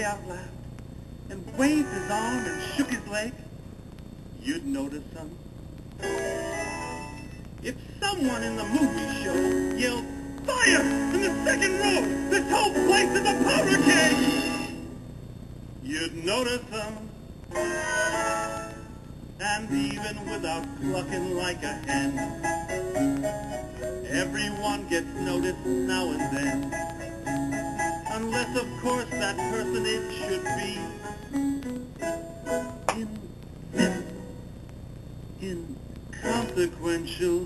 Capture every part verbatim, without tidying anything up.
out loud and waved his arm and shook his leg, you'd notice him. If someone in the movie show yelled, "Fire!" in the second row, this whole place is a powder keg, you'd notice him. And even without clucking like a hen, everyone gets noticed now and then. Unless, of course, that personage should be invisible, inconsequential.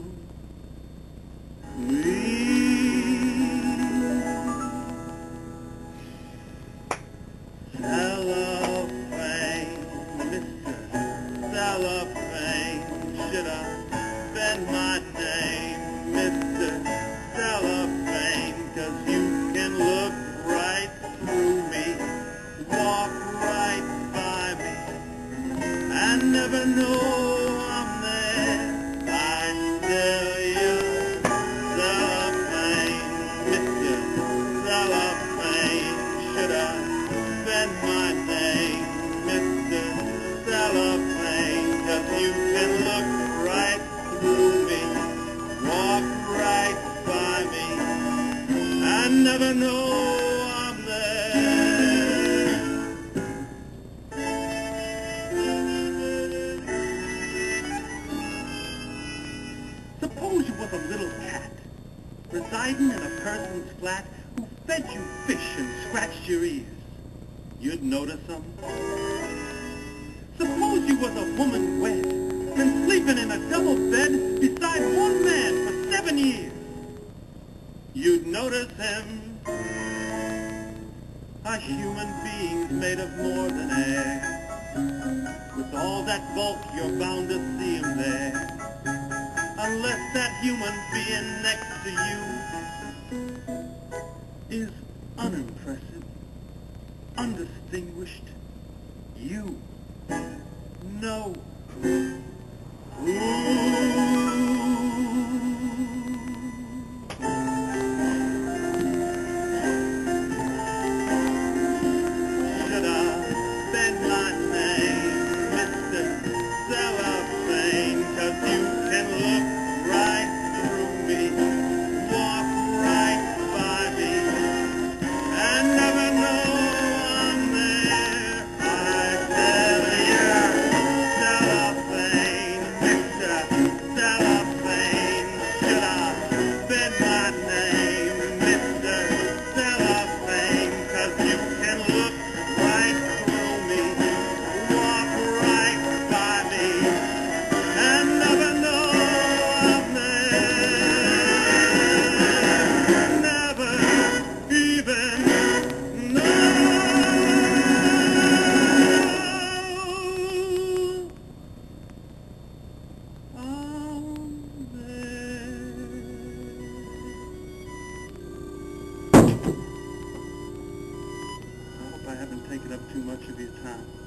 Cellophane, Mister Cellophane, should I spend my name, Mister Cellophane, 'cause you can look right through me, walk right by me, and never know I'm there. I tell you, Cellophane, Mister Cellophane, should I spend my name, Mister Cellophane, 'cause you can look right through me, walk right by me, and never know I'm there. Suppose you was a little cat residing in a person's flat who fed you fish and scratched your ears. You'd notice him. Suppose you was a woman wed and sleeping in a double bed beside one man for seven years. You'd notice him. A human being's made of more than air. With all that bulk, you're bound to see him there. Unless that human being next to you is unimpressive, undistinguished, you know. Should I spend my name, Mister Cellophane, 'cause you can look right through me, walk right by me, and never know I'm there. I tell you, Cellophane, Mister Cellophane, should I spend my name, Mister Cellophane, 'cause you can look right through me, walk right by me, and never know I'm there. Never even know I'm there. I hope I haven't taken up too much of your time.